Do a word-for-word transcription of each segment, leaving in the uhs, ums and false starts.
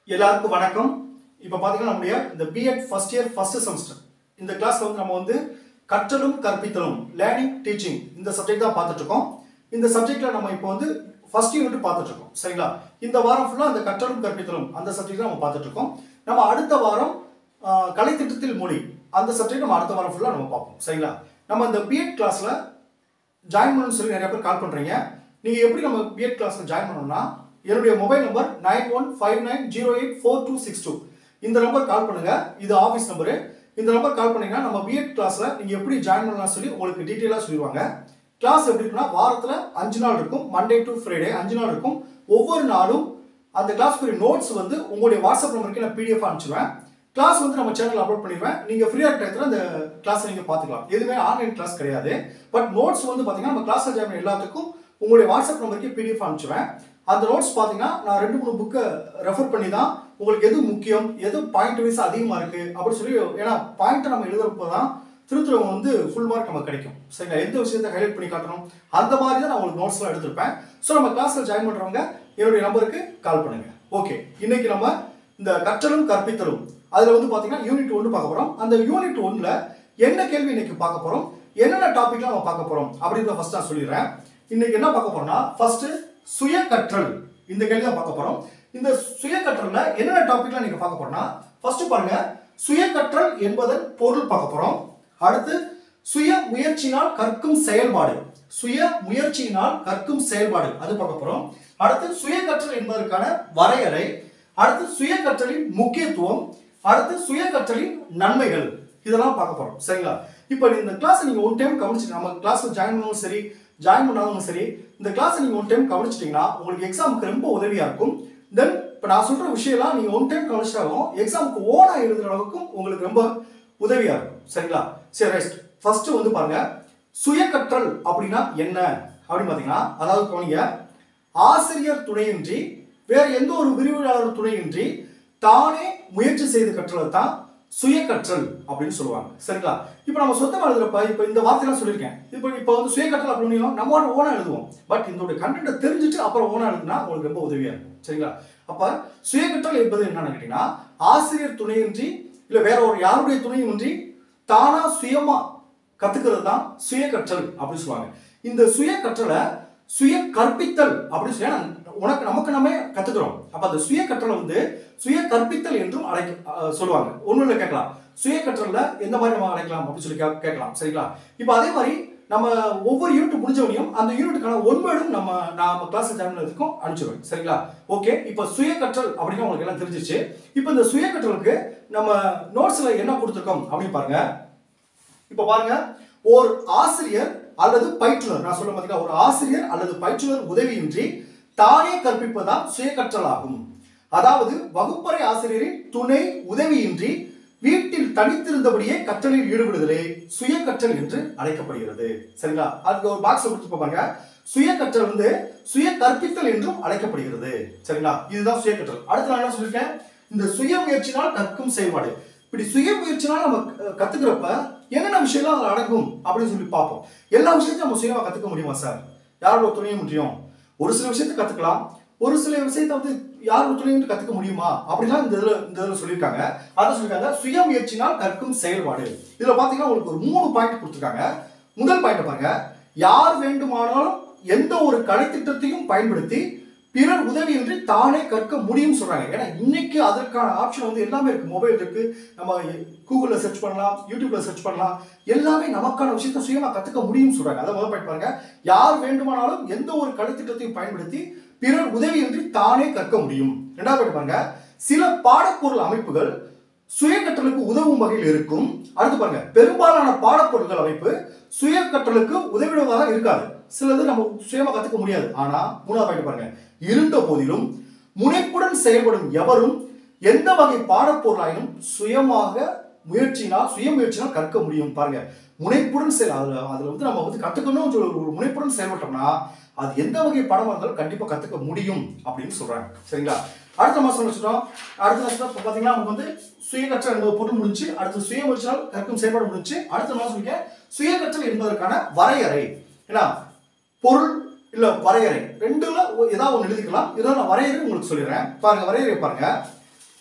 எல்லாருக்கும் வணக்கம். இப்போ பாத்தீங்கன்னா நம்முடைய இந்த B.Ed first year first semester இந்த கிளாஸ்ல வந்து நம்ம வந்து கற்றலும் கற்பித்தலும் லேர்னிங் டீச்சிங் இந்த சப்ஜெக்ட் தான் பார்த்துட்டு இருக்கோம். இந்த சப்ஜெக்ட்ல நம்ம இப்போ வந்து ஃபர்ஸ்ட் யூனிட் பார்த்துட்டு இருக்கோம். சரிங்களா? இந்த வாரம் ஃபுல்லா அந்த கற்றலும் கற்பித்தலும் அந்த சப்ஜெக்ட் தான் நம்ம பார்த்துட்டு இருக்கோம். நம்ம அடுத்த வாரம் கலைத்திட்டத்தில் மொழி அந்த சப்ஜெக்ட் நம்ம அடுத்த வாரம் ஃபுல்லா நம்ம பார்ப்போம். சரிங்களா? நம்ம இந்த B.Ed கிளாஸ்ல ஜாயின் பண்ணணும்னு சொல்லி நிறைய பேர் கால் பண்றீங்க. நீங்க எப்படி நம்ம B.Ed கிளாஸ்ல ஜாயின் பண்ணணும்னா என்னுடைய mobile number nine one five nine zero eight four two six two இந்த நம்பர் கால் பண்ணுங்க. இது ஆஃபீஸ் நம்பரு. இந்த நம்பர் கால் பண்ணீங்கன்னா நம்ம B.Ed கிளாஸ்ல நீங்க எப்படி ஜாயின் பண்ணலாம் சொல்லி உங்களுக்கு டீட்டெயிலாக சொல்லிடுவாங்க. கிளாஸ் எப்படி இருக்குன்னா வாரத்துல அஞ்சு நாள் இருக்கும். மண்டே டு ஃப்ரைடே அஞ்சு நாள் இருக்கும். ஒவ்வொரு நாளும் அந்த கிளாஸ்க்குரிய நோட்ஸ் வந்து உங்களுடைய வாட்ஸ்அப் நம்பருக்கு நான் பிடிஎஃப் அனுப்பிச்சுவேன். கிளாஸ் வந்து நம்ம சேனல் அப்லோட் பண்ணிடுவேன். நீங்க ஃப்ரீயா டயத்துல அந்த கிளாஸ் நீங்க பாத்துக்கலாம். எதுவுமே ஆன்லைன் கிளாஸ் கிடையாது. பட் நோட்ஸ் வந்து பாத்தீங்கன்னா நம்ம கிளாஸ்ல ஜாயின் பண்ண எல்லாத்துக்கும் உங்களுடைய வாட்ஸ்அப் நம்பருக்கு பிடிஎஃப் அனுப்பிச்சுவேன். அந்த நோட்ஸ் பார்த்தீங்கன்னா நான் ரெண்டு மூணு புக்கை ரெஃபர் பண்ணி தான் உங்களுக்கு எது முக்கியம் எது பாயிண்ட் வைஸ் அதிகமாக இருக்கு அப்படின்னு சொல்லி, ஏன்னா பாயிண்ட்டை நம்ம எழுதுறப்போ தான் திருத்துறவங்க வந்து ஃபுல் மார்க் நமக்கு கிடைக்கும். சரிங்களா? எந்த விஷயத்தை ஹைலைட் பண்ணி காட்டணும் அந்த மாதிரி தான் நான் உங்களுக்கு நோட்ஸ்லாம் எடுத்திருப்பேன். ஸோ நம்ம கிளாஸில் ஜாயின் பண்ணுறவங்க என்னுடைய நம்பருக்கு கால் பண்ணுங்க. ஓகே, இன்னைக்கு நம்ம இந்த கற்றலும் கற்பித்தலும் அதில் வந்து பார்த்தீங்கன்னா யூனிட் ஒன்று பார்க்க போகிறோம். அந்த யூனிட் ஒன்றில் என்ன கேள்வி இன்னைக்கு பார்க்க போகிறோம், என்னென்ன டாபிக்லாம் நம்ம பார்க்க போகிறோம் அப்படின்றத ஃபர்ஸ்ட் நான் சொல்லிடுறேன். இன்னைக்கு என்ன பார்க்க போறோம்னா ஃபர்ஸ்ட் சுய கற்றல் இந்த கேள்வி தான் பார்க்க போறோம். இந்த சுய கற்றல்ல என்னென்ன டாபிக்லாம் நீங்க பார்க்க போறோம்னா ஃபர்ஸ்ட் பாருங்க, சுய கற்றல் என்பதன் பொருள் பார்க்க போறோம். அடுத்து சுய முயற்சியினால் கற்கும் செயல்பாடு, சுய முயற்சியினால் கற்கும் செயல்பாடு அது பார்க்க போறோம். அடுத்து சுய கற்றல் என்பதற்கான வரையறை, அடுத்து சுய கற்றலின் முக்கியத்துவம், அடுத்து சுய கற்றலின் நன்மைகள் இதெல்லாம் பார்க்க போறோம். சரிங்களா? இப்போ இந்த கிளாஸ் நீங்க ஒன் டைம் கவனிச்சு நம்ம கிளாஸ்ல ஜாயின் பண்ணவும் சரி ஜாயின் பண்ணாலும் சரி இந்த கிளாஸ் நீங்க ஒன் டைம் கவனிச்சிட்டீங்கன்னா உங்களுக்கு எக்ஸாமுக்கு ரொம்ப உதவியா இருக்கும். தென் இப்போ நான் சொல்ற விஷயம்லாம் நீங்க ஒன் டைம் கவனிச்சாலும் எக்ஸாமுக்கு ஓனா எழுதுற அளவுக்கு உங்களுக்கு ரொம்ப உதவியா இருக்கும். சரிங்களா? சரி, ரைட். ஃபர்ஸ்ட் வந்து பாருங்க, சுய கற்றல் அப்படின்னா என்ன அப்படின்னு பாத்தீங்கன்னா, அதாவது கவனிங்க, ஆசிரியர் துணையின்றி வேற எந்த ஒரு விரிவுரையாளர் துணையின்றி தானே முயற்சி செய்து கற்றலை தான் சுய கற்றல் அப்படின்னு சொல்லுவாங்க. சரிங்களா? இப்போ நம்ம சொந்தமாக எழுதுறப்ப இப்போ இந்த வார்த்தையெல்லாம் சொல்லியிருக்கேன். இப்போ இப்போ வந்து சுய கற்றல் அப்படின்னு நம்ம ஓனா எழுதுவோம். பட் இதோட கண்டென்ட்டை தெரிஞ்சுட்டு அப்புறம் ஓனா எழுதுனா உங்களுக்கு ரொம்ப உதவியா இருக்கும். சரிங்களா? அப்ப சுய கற்றல் என்பது என்னன்னு கேட்டீங்கன்னா, ஆசிரியர் துணையின்றி இல்லை வேற ஒரு யாருடைய துணையின்றி தானா சுயமா கத்துக்கிறது தான் சுய கற்றல் அப்படின்னு சொல்லுவாங்க. இந்த சுய கற்றலை சுய கற்பித்தல் அப்படின்னு சொல்லி உனக்கு நமக்கு நம்ம கத்துக்கிறோம். அப்ப அந்த சுய கற்றலை வந்து சுய கற்பித்தல் என்றும் அழைக்க சொல்லுவாங்க. ஒண்ணுல கேட்கலாம், சுய கற்றல்ல எந்த மாதிரி நம்ம அழைக்கலாம் அப்படின்னு சொல்லி கேட்கலாம். சரிங்களா? இப்போ அதே மாதிரி நம்ம ஒவ்வொரு யூனிட் முடிஞ்சவனையும் அந்த யூனிட்டுக்கான ஒன்பதும் நம்ம நம்ம கிளாஸ் ஜாயின் பண்ணதுக்கும் அனுப்பிச்சிடுவேன். சரிங்களா? ஓகே, இப்போ சுய கற்றல் அப்படின்னு உங்களுக்கு எல்லாம் தெரிஞ்சிச்சு. இப்போ இந்த சுய கற்றலுக்கு நம்ம நோட்ஸ்ல என்ன கொடுத்துருக்கோம் அப்படின்னு பாருங்க. இப்போ பாருங்க, ஒரு ஆசிரியர் அல்லது பயிற்றுனர், நான் சொல்ல பார்த்தீங்கன்னா ஒரு ஆசிரியர் அல்லது பயிற்றுனர் உதவியின்றி தானே கற்பிப்பதுதான் சுய கற்றல் ஆகும். அதாவது வகுப்பறை ஆசிரியரின் துணை உதவியின்றி வீட்டில் தனித்திருந்தபடியே கற்றலில் ஈடுபடுதலே சுய கற்றல் என்று அழைக்கப்படுகிறது. சரிங்களா? அதுக்கு ஒரு பாக்ஸ் கொடுத்து பாருங்க, சுய கற்றல் வந்து சுய கற்பித்தல் என்றும் அழைக்கப்படுகிறது. சரிங்களா? இதுதான் சுய கற்றல். அடுத்து நான் என்ன சொல்லிருக்கேன், இந்த சுய முயற்சினால் கற்கும் செயல்பாடு. இப்படி சுய முயற்சினால் நம்ம கத்துக்கிறப்ப என்னென்ன விஷயம்லாம் அதில் அடங்கும் அப்படின்னு சொல்லி பார்ப்போம். எல்லா விஷயத்தையும் நம்ம சுயமா கத்துக்க முடியுமா சார்? யாரோட துணையும் முடியும். ஒரு சில விஷயத்தை கத்துக்கலாம், ஒரு சில விஷயத்தை வந்து யாரோட துணையும் கத்துக்க முடியுமா அப்படிலாம் இந்த இதுல இந்த இதுல சொல்லியிருக்காங்க. அதை சொல்லியிருக்காங்க சுய முயற்சினால் கற்கும் செயல்பாடு. இதுல பாத்தீங்கன்னா உங்களுக்கு ஒரு மூணு பாயிண்ட் கொடுத்துருக்காங்க. முதல் பாயிண்ட் பாருங்க, யார் வேண்டுமானாலும் எந்த ஒரு கலைத்திட்டத்தையும் பயன்படுத்தி பிறர் உதவியின்றி தானே கற்க முடியும்னு சொல்றாங்க. ஏன்னா இன்னைக்கு அதற்கான ஆப்ஷன் வந்து எல்லாமே இருக்கு. மொபைல் இருக்கு, நம்ம கூகுள்ல சர்ச் பண்ணலாம், யூடியூப்ல சர்ச் பண்ணலாம், எல்லாமே நமக்கான விஷயத்தை சுயமா கத்துக்க முடியும்னு சொல்றாங்க. அதை முதல் பாயிண்ட் பாருங்க, யார் வேண்டுமானாலும் எந்த ஒரு கலைத்திட்டத்தையும் பயன்படுத்தி பிறர் உதவியின்றி தானே கற்க முடியும். இரண்டாவது பாயிண்ட் பாருங்க, சில பாடப்பொருள் அமைப்புகள் சுய கற்றலுக்கு உதவும் வகையில் இருக்கும். அடுத்து பாருங்க, பெரும்பாலான பாடப்பொருட்கள் அமைப்பு சுய கற்றலுக்கு உதவிடுவதாக இருக்காது. சிலது நம்ம சுயமா கத்துக்க முடியாது. ஆனா மூணாவது பாயிண்ட் பாருங்க, இருந்த போதிலும் முனைப்புடன் செயல்படும் எவரும் எந்த வகை பாடப்பொருளாயினும் சுயமாக முயற்சினால் சுய முயற்சினால் கற்க முடியும். பாருங்க, முனைப்புடன் செயல் அதுல அதுல வந்து நம்ம வந்து கத்துக்கணும்னு சொல்லி ஒரு முனைப்புடன் செயல்பட்டோம்னா அது எந்த வகை பாடமா இருந்தாலும் கண்டிப்பா கத்துக்க முடியும் அப்படின்னு சொல்றாங்க. சரிங்களா? அடுத்த மாசம் வச்சுட்டோம். அடுத்த மாசம் பாத்தீங்கன்னா நமக்கு வந்து சுய கற்றல் என்பது பொருள் முடிஞ்சு, அடுத்து சுய முயற்சினால் கற்கும் செயல்பாடு முடிஞ்சு. அடுத்த மாசம் சுய கற்றல் என்பதற்கான வரையறை, ஏன்னா பொருள் இல்ல வரையறை ரெண்டுல ஏதாவது ஒன்று எழுதிக்கலாம். இதெல்லாம் நான் வரையறை உங்களுக்கு சொல்லிடுறேன். பாருங்க, வரையறை பாருங்க.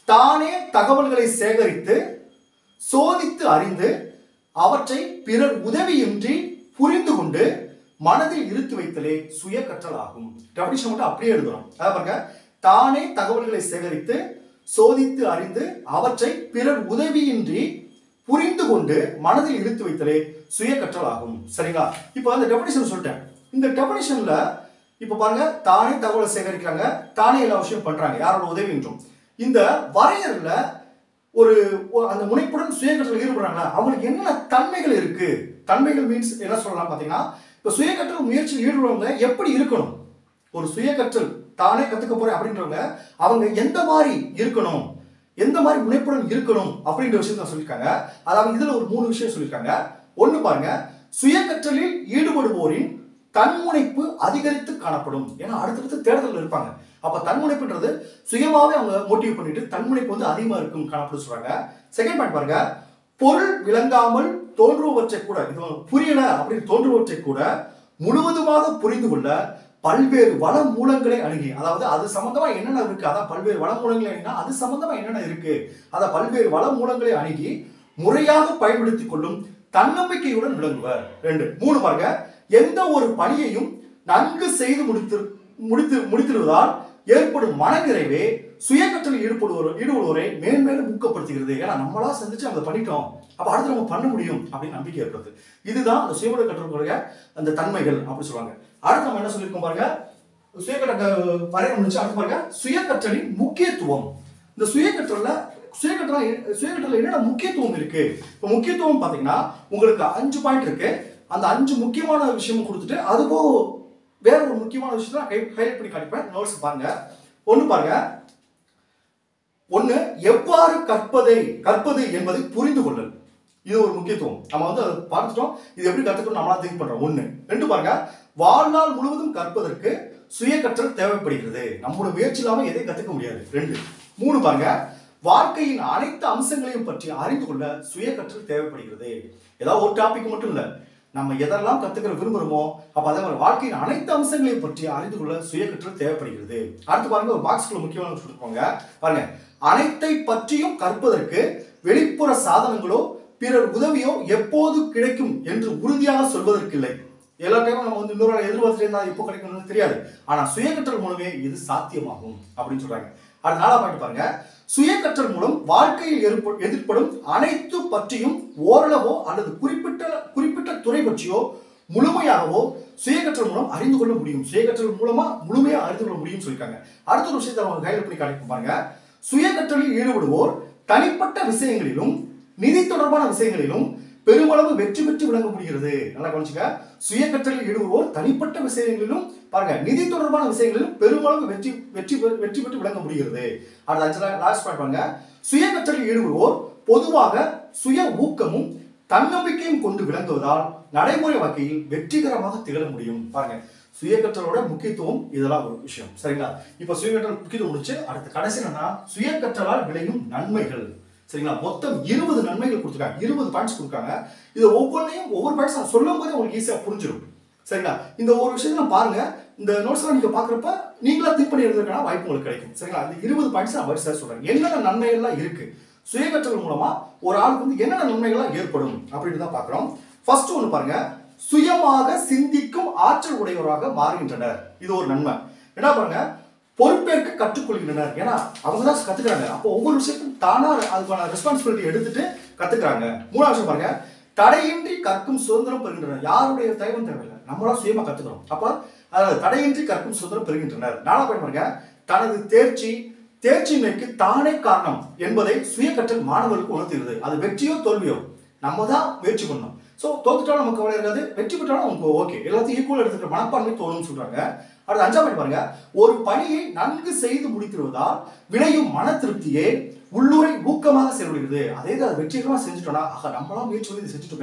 தானே தகவல்களை சேகரித்து சோதித்து அறிந்து அவற்றை பிறர் உதவியின்றி புரிந்து கொண்டு மனதில் இருத்து வைத்தலே சுய கற்றல் ஆகும். டெஃபினிஷன் மட்டும் அப்படியே எழுதுறோம். அதாவது பாருங்க, தானே தகவல்களை சேகரித்து சோதித்து அறிந்து அவற்றை பிறர் உதவியின்றி புரிந்து கொண்டு மனதில் இருத்து வைத்தலே சுய கற்றல் ஆகும். சரிங்களா? இப்போ அந்த டெஃபினிஷன் சொல்லிட்டேன். இந்த டெஃபினிஷன்ல இப்ப பாருங்க, தானே தகவலை சேகரிக்கிறாங்க, தானே எல்லா விஷயம் பண்றாங்க, யாரோட உதவின்றும். இந்த வரையறையில ஒரு அந்த முனைப்புடன் சுய கற்றல் ஈடுபடுறாங்களா, அவங்களுக்கு என்னென்ன தன்மைகள் இருக்கு? தன்மைகள் மீன்ஸ் என்ன சொல்லலாம் பாத்தீங்கன்னா, இப்ப சுய கற்றல் முயற்சியில் ஈடுபடுறவங்க எப்படி இருக்கணும்? ஒரு சுய கற்றல் தானே கத்துக்க போறேன் அப்படின்றவங்க அவங்க எந்த மாதிரி இருக்கணும், எந்த மாதிரி முனைப்புடன் இருக்கணும் அப்படின்ற விஷயத்த சொல்லியிருக்காங்க. அதாவது இதுல ஒரு மூணு விஷயம் சொல்லியிருக்காங்க. ஒண்ணு பாருங்க, சுய கற்றலில் ஈடுபடுவோரின் தன்முனைப்பு அதிகரித்து காணப்படும். ஏன்னா அடுத்தடுத்து தேடுதல் இருப்பாங்க. அப்ப தன்முனைப்புன்றது சுயமாவே அவங்க மோட்டிவ் பண்ணிட்டு தன்முனைப்பு வந்து அதிகமா இருக்கும் காணப்படும் சொல்றாங்க. செகண்ட் பாயிண்ட் பாருங்க, பொருள் விளங்காமல் தோன்றுவற்றை கூட, இது புரியல அப்படின்னு தோன்றுவற்றை கூட முழுவதுமாக புரிந்து கொள்ள பல்வேறு வள மூலங்களை அணுகி, அதாவது அது சம்பந்தமா என்னென்ன இருக்கு, அதான் பல்வேறு வள மூலங்களை அணுகினா அது சம்பந்தமா என்னென்ன இருக்கு, அதை பல்வேறு வள மூலங்களை அணுகி முறையாக பயன்படுத்திக் கொள்ளும் தன்னம்பிக்கையுடன் விளங்குவர். ரெண்டு மூணு பாருங்க, எந்த ஒரு பணியையும் நன்கு செய்து முடித்து முடித்து முடித்திருவதால் ஏற்படும் மனநிறைவே சுய கற்றலில் ஈடுபடுவோர் ஈடுபடுவோரை மேன்மேலும் ஊக்கப்படுத்துகிறது. ஏன்னா நம்மளா சந்திச்சு அதை பண்ணிட்டோம், அப்ப அடுத்து நம்ம பண்ண முடியும் அப்படின்னு நம்பிக்கை ஏற்படுது. இதுதான் அந்த சுய கற்றலுடைய அந்த தன்மைகள் அப்படின்னு சொல்லுவாங்க. அடுத்து நம்ம என்ன சொல்லியிருக்கோம் பாருங்க, சுய கற்ற வரைய முடிச்சு. அடுத்து பாருங்க, சுய கற்றலின் முக்கியத்துவம். இந்த சுய கற்றல்ல சுய கற்றல் சுய கற்றல் என்னென்ன முக்கியத்துவம் இருக்கு? இப்போ முக்கியத்துவம் பாத்தீங்கன்னா உங்களுக்கு அஞ்சு பாயிண்ட் இருக்கு. அந்த அஞ்சு முக்கியமான விஷயம் கொடுத்துட்டு அது போக வேற ஒரு முக்கியமான விஷயத்தை ஹைலைட் பண்ணி காட்டிப்பேன். நோட்ஸ் பாருங்க. ஒண்ணு பாருங்க, ஒண்ணு எவ்வாறு கற்பதை கற்பது என்பதை புரிந்து கொள்ளல். இது ஒரு முக்கியத்துவம். நம்ம வந்து அதை பார்த்துட்டோம், இது எப்படி கத்துக்கணும் நம்மளா திங்க் பண்றோம். ஒண்ணு. ரெண்டு பாருங்க, வாழ்நாள் முழுவதும் கற்பதற்கு சுய கற்றல் தேவைப்படுகிறது. நம்மளோட முயற்சி இல்லாம எதையும் கத்துக்க முடியாது. ரெண்டு. மூணு பாருங்க, வாழ்க்கையின் அனைத்து அம்சங்களையும் பற்றி அறிந்து கொள்ள சுய கற்றல் தேவைப்படுகிறது. ஏதாவது ஒரு டாபிக் மட்டும் இல்ல, நம்ம எதெல்லாம் கத்துக்கிற விரும்புறோமோ அப்ப அதே மாதிரி வாழ்க்கையின் அனைத்து அம்சங்களையும் பற்றி அறிந்து கொள்ள சுய கற்றல் தேவைப்படுகிறது. அடுத்து பாருங்க, ஒரு பாக்ஸ்குள்ள முக்கியமான சொல்லிருப்பாங்க பாருங்க, அனைத்தை பற்றியும் கற்பதற்கு வெளிப்புற சாதனங்களோ பிறர் உதவியோ எப்போது கிடைக்கும் என்று உறுதியாக சொல்வதற்கு இல்லை. எல்லா டைமும் நம்ம வந்து இன்னொரு எதிர்பார்த்து இருந்தா எப்போ கிடைக்கும்னு தெரியாது. ஆனா சுய கற்றல் மூலமே இது சாத்தியமாகும் அப்படின்னு சொல்றாங்க. அடுத்த நாளா பாயிண்ட் பாருங்க, சுய கற்றல் மூலம் வாழ்க்கையில் எதிர்ப்படும் அனைத்து பற்றியும் ஓரளவோ அல்லது குறிப்பிட்ட குறிப்பிட்ட துறை பற்றியோ முழுமையாகவோ சுய கற்றல் மூலம் அறிந்து கொள்ள முடியும். சுய கற்றல் மூலமா முழுமையா அறிந்து கொள்ள முடியும் சொல்லியிருக்காங்க. அடுத்த ஒரு விஷயத்தை அவங்க கையில் பண்ணி காட்டி பாருங்க, சுய கற்றலில் ஈடுபடுவோர் தனிப்பட்ட விஷயங்களிலும் நிதி தொடர்பான விஷயங்களிலும் பெருமளவு வெற்றி பெற்று விளங்க முடிகிறது. நல்லா கவனிச்சுக்க, சுய கற்றலில் ஈடுபடுவோர் தனிப்பட்ட விஷயங்களிலும் பாருங்க நிதி தொடர்பான விஷயங்களிலும் பெருமளவு வெற்றி வெற்றி வெற்றி பெற்று விளங்க முடிகிறது. அடுத்த லாஸ்ட் பாயிண்ட் பாருங்க, சுய கற்றலில் ஈடுபடுவோர் பொதுவாக சுய ஊக்கமும் தன்னம்பிக்கையும் கொண்டு விளங்குவதால் நடைமுறை வாழ்க்கையில் வெற்றிகரமாக திகழ முடியும். பாருங்க, சுய கற்றலோட முக்கியத்துவம் இதெல்லாம் ஒரு விஷயம். சரிங்களா? இப்ப சுய கற்றல் முக்கியத்துவம் முடிச்சு அடுத்த கடைசி என்னன்னா சுய கற்றலால் விளையும் நன்மைகள். சரிங்களா? மொத்தம் இருபது நன்மைகள் கொடுத்துருக்காங்க, இருபது பாயிண்ட்ஸ் கொடுக்காங்க. இது ஒவ்வொன்றையும் ஒவ்வொரு பாயிண்ட்ஸ் சொல்லும் போதே உங்களுக்கு ஈஸியா புரிஞ்சிடும். சரிங்களா? இந்த ஒரு விஷயத்தை பாருங்க, இந்த நோட்ஸ்ல நீங்க பாக்குறப்ப நீங்களா திங்க் பண்ணி எழுதுறதுக்கான வாய்ப்பு உங்களுக்கு கிடைக்கும். சரிங்களா? இந்த இருபது பாயிண்ட்ஸ் நான் வரிசையா சொல்றேன். என்னென்ன நன்மைகள்லாம் இருக்கு சுய கற்றல் மூலமா ஒரு ஆளுக்கு வந்து என்னென்ன நன்மைகள்லாம் ஏற்படும் அப்படின்னு தான் பாக்குறோம். ஃபர்ஸ்ட் ஒன்று பாருங்க, சுயமாக சிந்திக்கும் ஆற்றல் உடையவராக மாறுகின்றனர். இது ஒரு நன்மை. என்ன பாருங்க, பொறுப்பேற்க கற்றுக்கொள்கின்றனர். ஏன்னா அவங்க தான் கத்துக்கிறாங்க. அப்போ ஒவ்வொரு விஷயத்தையும் தானா அதுக்கான ரெஸ்பான்சிபிலிட்டி எடுத்துட்டு கத்துக்கிறாங்க. மூணாவது விஷயம் பாருங்க, தடையின்றி கற்கும் சுதந்திரம் பெறுகின்றனர். யாருடைய தயவும் தேவையில்லை, நம்மளா சுயமா கத்துக்கிறோம். அப்ப அதாவது தடையின்றி கற்கும் சுதந்திரம் பெறுகின்றனர். நாலாவது பாயிண்ட் பாருங்க, தனது தேர்ச்சி தேர்ச்சியின்மைக்கு தானே காரணம் என்பதை சுய கற்றல் மாணவர்களுக்கு உணர்த்துகிறது. அது வெற்றியோ தோல்வியோ நம்ம தான் முயற்சி பண்ணணும். ஸோ தோத்துட்டாலும் நமக்கு கவலை இருக்காது, வெற்றி பெற்றாலும் நமக்கு ஓகே, எல்லாத்தையும் ஈக்குவல் எடுத்துக்கிற மனப்பான்மை தோணும்னு சொல்றாங்க. அடுத்து அஞ்சாவது பாருங்க, ஒரு பணியை நன்கு செய்து முடித்திருவதால் விளையும் மன திருப்தியே உள்ளூரை ஊக்கமாக செயல்படுகிறது. அதே தான் வெற்றிகரமாக செஞ்சுட்டோம்னா ஆக நம்மளாம் முயற்சி பண்ணி செஞ்சுட்டோமே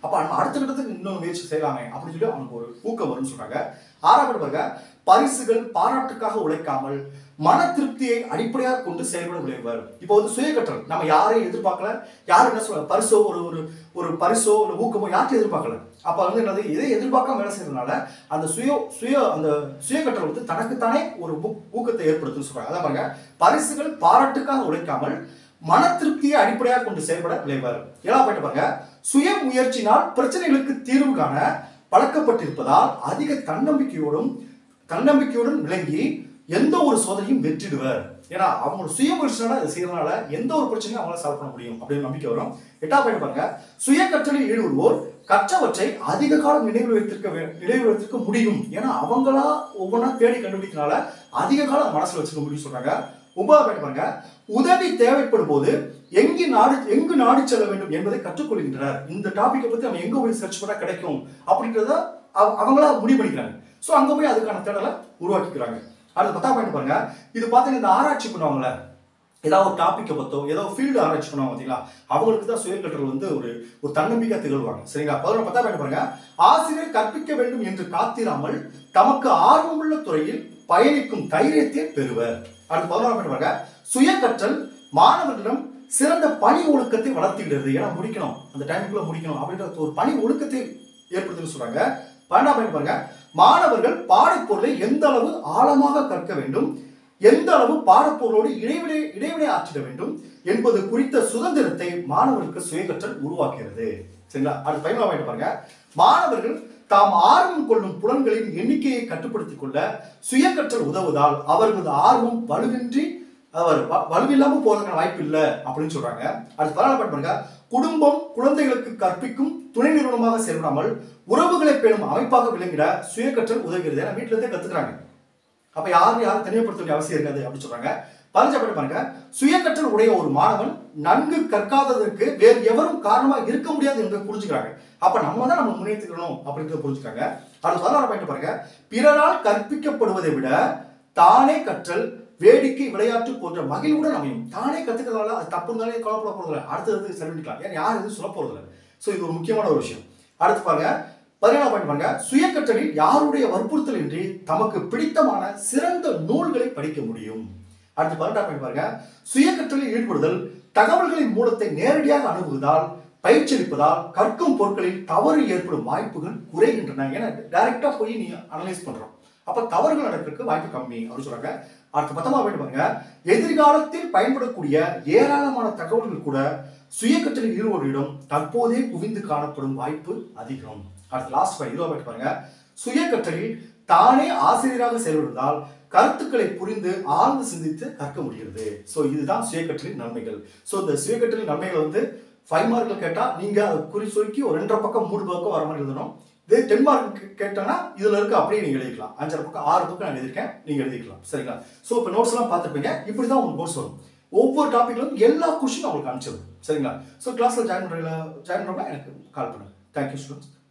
அப்போ நம்ம அடுத்த கட்டத்துக்கு இன்னொரு முயற்சி செய்யலாமே அப்படின்னு சொல்லி அவனுக்கு ஒரு ஊக்கம் வரும்னு சொல்றாங்க. ஆறாவது பாருங்க, பரிசுகள் பாராட்டுக்காக உழைக்காமல் மன திருப்தியை அடிப்படையாக கொண்டு செயல்பட விளைவர். இப்போ வந்து சுய கற்றல் நம்ம யாரையும் எதிர்பார்க்கல, யாரும் என்ன சொல்ல பரிசோ ஒரு ஒரு ஒரு பரிசோ ஒரு ஊக்கமோ யார்ட்டும் எதிர்பார்க்கல. அப்போ வந்து என்னது, இதை எதிர்பார்க்காம வேலை செய்யறதுனால அந்த சுய சுய அந்த சுய கற்றல் வந்து தனக்குத்தானே ஒரு ஊக்கத்தை ஏற்படுத்துன்னு சொல்றாங்க. அதான் பாருங்க, பரிசுகள் பாராட்டுக்காக உழைக்காமல் மன திருப்தியை அடிப்படையாக கொண்டு செயல்பட விளைவர். ஏழாவது பாயிண்ட் பாருங்க, சுய முயற்சினால் பிரச்சனைகளுக்கு தீர்வு காண பழக்கப்பட்டிருப்பதால் அதிக தன்னம்பிக்கையோடும் தன்னம்பிக்கையுடன் விளங்கி எந்த ஒரு சோதனையும் வெற்றிடுவர். ஏன்னா அவங்க சுய முயற்சினால இதை செய்யறதுனால எந்த ஒரு பிரச்சனையும் அவங்களால சால்வ் பண்ண முடியும் அப்படின்னு நம்பிக்கை வரும். எட்டாவது பாயிண்ட் பாருங்க, சுய கற்றலில் ஈடுபடுவோர் கற்றவற்றை அதிக காலம் நினைவு வைத்திருக்க நினைவு வைத்திருக்க முடியும். ஏன்னா அவங்களா ஒவ்வொன்றா தேடி கண்டுபிடிக்கிறதுனால அதிக காலம் மனசுல வச்சுக்க முடியும் சொல்றாங்க. ஒன்பதாவது பாயிண்ட் பாருங்க, உதவி தேவைப்படும் போது எங்கு நாடு எங்கு நாடி செல்ல வேண்டும் என்பதை கற்றுக்கொள்கின்றனர். இந்த டாபிக்கை பத்தி நம்ம எங்க போய் சர்ச் பண்ணா கிடைக்கும் அப்படின்றத அவங்களா முடிவு பண்ணிக்கிறாங்க. ஸோ அங்க போய் அதுக்கான தேடலை உருவாக்கிக்கிறாங்க. அடுத்து பத்தாம் பாயிண்ட் பாருங்க, இது பார்த்தீங்கன்னா இந்த ஆராய்ச்சி பண்ணுவாங்கல்ல, ஏதாவது ஒரு டாப்பிக்கை பத்தோ ஏதோ ஃபீல்டு ஆராய்ச்சி பண்ணுவாங்க பார்த்தீங்களா, அவங்களுக்கு தான் சுய கற்றல் வந்து ஒரு ஒரு தன்னம்பிக்கை திகழ்வாங்க. சரிங்களா? பதினொன்று பத்தாம் பாயிண்ட் பாருங்க, ஆசிரியர் கற்பிக்க வேண்டும் என்று காத்திராமல் தமக்கு ஆர்வமுள்ள துறையில் பயணிக்கும் தைரியத்தை பெறுவர். அடுத்து பதினோராம் பாயிண்ட் பாருங்க, சுய கற்றல் மாணவர்களிடம் சிறந்த பணி ஒழுக்கத்தை வளர்த்துகிறது. ஏன்னா முடிக்கணும், அந்த டைமுக்குள்ள முடிக்கணும் அப்படின்ற ஒரு பணி ஒழுக்கத்தை ஏற்படுத்துன்னு சொல்றாங்க. பன்னெண்டாம் பாயிண்ட் பாருங்க, மாணவர்கள் பாடப்பொருளை எந்த அளவு ஆழமாக கற்க வேண்டும், எந்த அளவு பாடப்பொருளோடு இடைவினை இடைவினை ஆற்றிட வேண்டும் என்பது குறித்த சுதந்திரத்தை மாணவர்களுக்கு சுய கற்றல் உருவாக்குகிறது. சரிங்களா? அடுத்து பதிமூணாம் பாயிண்ட் பாருங்க, மாணவர்கள் தாம் ஆர்வம் கொள்ளும் புலன்களின் எண்ணிக்கையை கட்டுப்படுத்திக் கொள்ள சுய கற்றல் உதவுவதால் அவர்களது ஆர்வம் வலுவின்றி அவர் வலுவில்லாம போறதுக்கான வாய்ப்பு இல்லை அப்படின்னு சொல்றாங்க. அடுத்து பதினாலாம் பாயிண்ட் பாருங்க, குடும்பம் குழந்தைகளுக்கு கற்பிக்கும் துணை நிறுவனமாக செயல்படாமல் உறவுகளை பேணும் அமைப்பாக விளங்கிட சுய கற்றல் உதவுகிறது. ஏன்னா வீட்டுல இருந்தே கத்துக்கிறாங்க, அப்ப யாரும் யாரும் தனிமைப்படுத்த வேண்டிய அவசியம் இருக்காது அப்படின்னு சொல்றாங்க. பதினஞ்சாம் பாயிண்ட் பாருங்க, சுய கற்றல் உடைய ஒரு மாணவன் நன்கு கற்காததற்கு வேறு எவரும் காரணமா இருக்க முடியாது என்று புரிஞ்சுக்கிறாங்க. அப்ப நம்ம தான் நம்ம முன்னேற்றிக்கணும் அப்படின்றத புரிஞ்சுக்காங்க. அடுத்து பதினாறாம் பாயிண்ட் பாருங்க, பிறரால் கற்பிக்கப்படுவதை விட தானே கற்றல் வேடிக்கை விளையாட்டு போன்ற மகிழ்வுடன் அமையும். தானே கத்துக்கிறதால அது தப்பு இருந்தாலே கவலைப்பட போறதில்லை, அடுத்தது சரி பண்ணிக்கலாம், ஏன்னா யாரும் எதுவும் சொல்ல போறதில்லை. ஸோ இது ஒரு முக்கியமான ஒரு விஷயம். அடுத்து பாருங்க பதினேழாம் பாயிண்ட் பாருங்க, சுய கற்றலில் யாருடைய வற்புறுத்தல் இன்றி தமக்கு பிடித்தமான சிறந்த நூல்களை படிக்க முடியும். அடுத்து பதினெட்டாம் பாயிண்ட் பாருங்க, சுய கற்றலில் ஈடுபடுதல் தகவல்களின் மூலத்தை நேரடியாக அணுகுவதால் பயிற்சியளிப்பதால் கற்கும் பொருட்களில் தவறு ஏற்படும் வாய்ப்புகள் குறைகின்றன. ஏன்னா டைரக்டா போய் நீ அனலைஸ் பண்றோம், அப்ப தவறுகள் நடக்கிறதுக்கு வாய்ப்பு கம்மி அப்படின்னு சொல்றாங்க. அடுத்து பத்தொன்பதாம் பாயிண்ட் பாருங்க, எதிர்காலத்தில் பயன்படக்கூடிய ஏராளமான தகவல்கள் கூட சுய கற்றலில் ஈடுபடுவதிடம் தற்போதே குவிந்து காணப்படும் வாய்ப்பு அதிகம். அடுத்து லாஸ்ட் பாயிண்ட் இருபதாம் பாயிண்ட் பாருங்க, சுய கற்றலில் தானே ஆசிரியராக செயல்படுவதால் கருத்துக்களை புரிந்து ஆழ்ந்து சிந்தித்து கற்க முடிகிறது. ஸோ இதுதான் சுய கற்றலின் நன்மைகள். ஸோ இந்த சுய கற்றலின் நன்மைகள் வந்து ஃபைவ் மார்க்கில் கேட்டால் நீங்கள் அதை குறி சுருக்கி ஒரு ரெண்டரை பக்கம் மூணு பக்கம் வர மாதிரி எழுதணும். இதே டென் மார்க் கேட்டோன்னா இதில் இருக்க அப்படியே நீங்கள் எழுதிக்கலாம். அஞ்சரை பக்கம் ஆறு பக்கம் நான் எழுதியிருக்கேன், நீங்கள் எழுதிக்கலாம். சரிங்களா? ஸோ இப்போ நோட்ஸ் எல்லாம் பார்த்துருப்பீங்க, இப்படி தான் உங்களுக்கு நோட்ஸ் வரும். ஒவ்வொரு டாப்பிக்லும் எல்லா கொஸ்டினும் உங்களுக்கு அனுப்பிச்சிடும். சரிங்களா? ஸோ கிளாஸில் ஜாயின் பண்ணுறீங்களா ஜாயின் பண்ணுறா எனக்கு கால் பண்ணுங்கள். Thank you students.